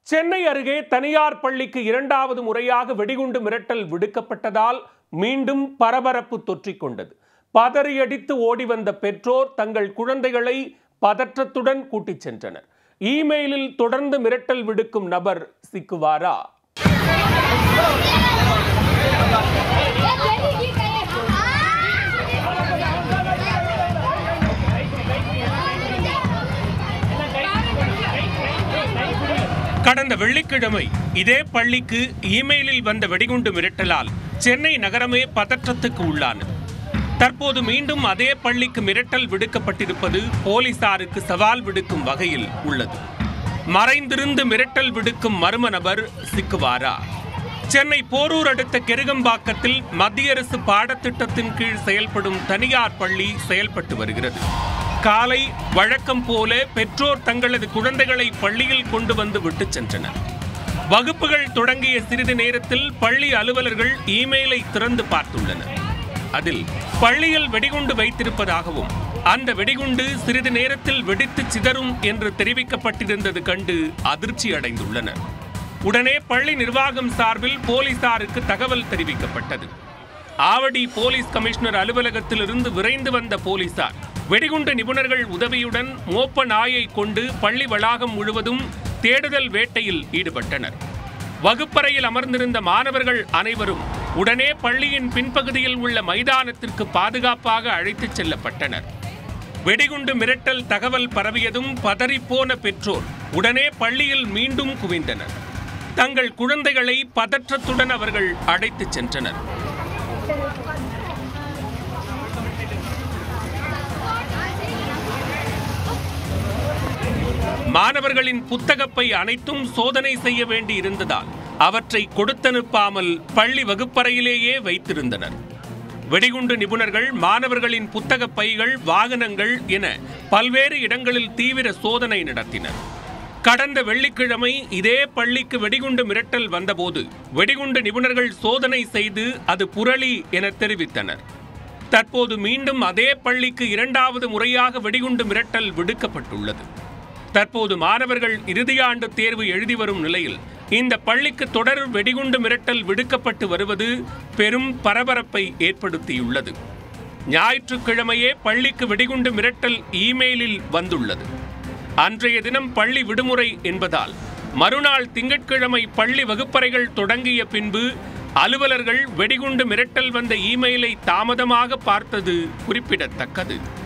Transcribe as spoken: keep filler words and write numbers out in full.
சென்னை அருகே தனியார் பள்ளிக்கு இரண்டாவது முறையாக வெடிகுண்டு மிரட்டல் விடுக்கப்பட்டதால் மீண்டும் பரபரப்பு தொற்றிக்கொண்டது. பதறியடித்து ஓடி வந்த பெற்றோர் தங்கள் குழந்தைகளை பதற்றத்துடன் கூட்டிச் சென்றனர். இமெயிலில் தொடர்ந்து மிரட்டல் விடுக்கும் நபர் சிக்குவாரா? கடந்த வெள்ளிக்கிழமை இதே பள்ளிக்கு இமெயிலில் வந்த வெடிகுண்டு மிரட்டலால் சென்னை நகரமே பதற்றத்துக்கு உள்ளானது. தற்போது மீண்டும் அதே பள்ளிக்கு மிரட்டல் விடுக்கப்பட்டிருப்பது போலீசாருக்கு சவால் விடுக்கும் வகையில் உள்ளது. மறைந்திருந்து மிரட்டல் விடுக்கும் மர்ம நபர் சிக்குவாரா? சென்னை போரூர் அடுத்த கெருகம்பாக்கத்தில் மத்திய அரசு பாடத்திட்டத்தின் கீழ் செயல்படும் தனியார் பள்ளி செயல்பட்டு வருகிறது. காலை வழக்கம் போல பெற்றோர் தங்களது குழந்தைகளை பள்ளியில் கொண்டு வந்து விட்டு சென்றனர். வகுப்புகள் தொடங்கிய சிறிது நேரத்தில் பள்ளி அலுவலர்கள் இமெயிலை திறந்து பார்த்துள்ளனர். அதில் பள்ளியில் வெடிகுண்டு வைத்திருப்பதாகவும் அந்த வெடிகுண்டு சிறிது நேரத்தில் வெடித்து சிதறும் என்று தெரிவிக்கப்பட்டிருந்தது கண்டு அதிர்ச்சி அடைந்துள்ளனர். உடனே பள்ளி நிர்வாகம் சார்பில் போலீசாருக்கு தகவல் தெரிவிக்கப்பட்டது. ஆவடி போலீஸ் கமிஷனர் அலுவலகத்திலிருந்து விரைந்து வந்த போலீசார் வெடிகுண்டு நிபுணர்கள் உதவியுடன் மோப்ப நாயை கொண்டு பள்ளி வளாகம் முழுவதும் தேடுதல் வேட்டையில் ஈடுபட்டனர். வகுப்பறையில் அமர்ந்திருந்த மாணவர்கள் அனைவரும் உடனே பள்ளியின் பின்பகுதியில் உள்ள மைதானத்திற்கு பாதுகாப்பாக அழைத்துச் செல்லப்பட்டனர். வெடிகுண்டு மிரட்டல் தகவல் பரவியதும் பதறிப்போன பெற்றோர் உடனே பள்ளியில் மீண்டும் குவிந்தனர். தங்கள் குழந்தைகளை பதற்றத்துடன் அவர்கள் அழைத்துச் சென்றனர். மாணவர்களின் புத்தகப்பை அனைத்தும் சோதனை செய்ய வேண்டி இருந்ததால் அவற்றை கொடுத்தனுப்பாமல் பள்ளி வகுப்பறையிலேயே வைத்திருந்தனர். வெடிகுண்டு நிபுணர்கள் மாணவர்களின் புத்தக பைகள், வாகனங்கள் என பல்வேறு இடங்களில் தீவிர சோதனை நடத்தினர். கடந்த வெள்ளிக்கிழமை இதே பள்ளிக்கு வெடிகுண்டு மிரட்டல் வந்தபோது வெடிகுண்டு நிபுணர்கள் சோதனை செய்து அது புரளி என தெரிவித்தனர். தற்போது மீண்டும் அதே பள்ளிக்கு இரண்டாவது முறையாக வெடிகுண்டு மிரட்டல் விடுக்கப்பட்டுள்ளது. தற்போது மாணவர்கள் இறுதியாண்டு தேர்வு எழுதி வரும் நிலையில் இந்த பள்ளிக்கு தொடர் வெடிகுண்டு மிரட்டல் விடுக்கப்பட்டு வருவது பெரும் பரபரப்பை ஏற்படுத்தியுள்ளது. ஞாயிற்றுக்கிழமையே பள்ளிக்கு வெடிகுண்டு மிரட்டல் இமெயிலில் வந்துள்ளது. அன்றைய தினம் பள்ளி விடுமுறை என்பதால் மறுநாள் திங்கட்கிழமை பள்ளி வகுப்பறைகள் தொடங்கிய பின்பு அலுவலர்கள் வெடிகுண்டு மிரட்டல் வந்த இமெயிலை தாமதமாக பார்த்தது குறிப்பிடத்தக்கது.